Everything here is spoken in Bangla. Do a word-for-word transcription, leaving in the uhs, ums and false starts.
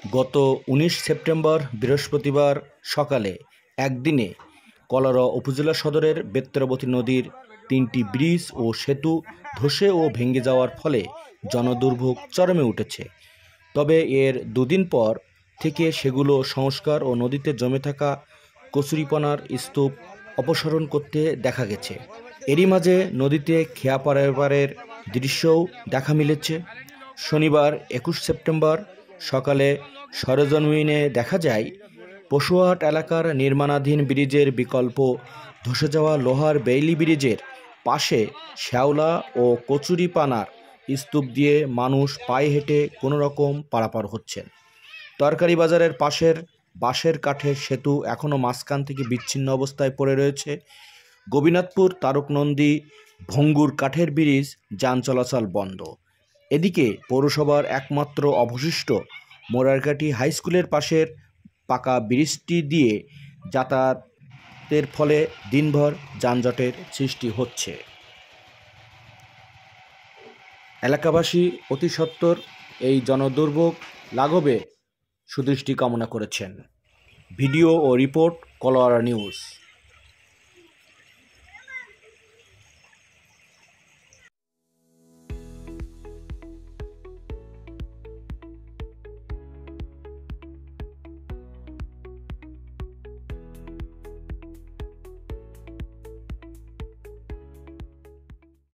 গত উনিশ সেপ্টেম্বর বৃহস্পতিবার সকালে একদিনে কলারোয়া উপজেলা সদরের বেত্রাবতী নদীর তিনটি ব্রিজ ও সেতু ধসে ও ভেঙে যাওয়ার ফলে জনদুর্ভোগ চরমে উঠেছে। তবে এর দুদিন পর থেকে সেগুলো সংস্কার ও নদীতে জমে থাকা কচুরিপানার স্তূপ অপসারণ করতে দেখা গেছে। এরই মাঝে নদীতে খেয়া পারাপারের দৃশ্যও দেখা মিলেছে। শনিবার একুশ সেপ্টেম্বর সকালে সরেজমিনে দেখা যায়, পশুহাট এলাকার নির্মাণাধীন ব্রিজের বিকল্প ধসে যাওয়া লোহার বেইলি ব্রিজের পাশে শ্যাওলা ও কচুরিপানার স্তূপ দিয়ে মানুষ পায়ে হেঁটে কোনো রকম পারাপার হচ্ছেন। তরকারি বাজারের পাশের বাঁশের কাঠের সেতু এখনও মাঝখান থেকে বিচ্ছিন্ন অবস্থায় পড়ে রয়েছে। গোপীনাথপুর তারকনন্দী ভঙ্গুর কাঠের ব্রিজ যান চলাচল বন্ধ। এদিকে পৌরসভার একমাত্র অবশিষ্ট মোরারকাঠি হাইস্কুলের পাশের পাকা ব্রিজটি দিয়ে যাতায়াতের ফলে দিনভর যানজটের সৃষ্টি হচ্ছে। এলাকাবাসী অতি সত্বর এই জনদুর্ভোগ লাঘবে সুদৃষ্টি কামনা করেছেন। ভিডিও ও রিপোর্ট কলোয়ারা নিউজ।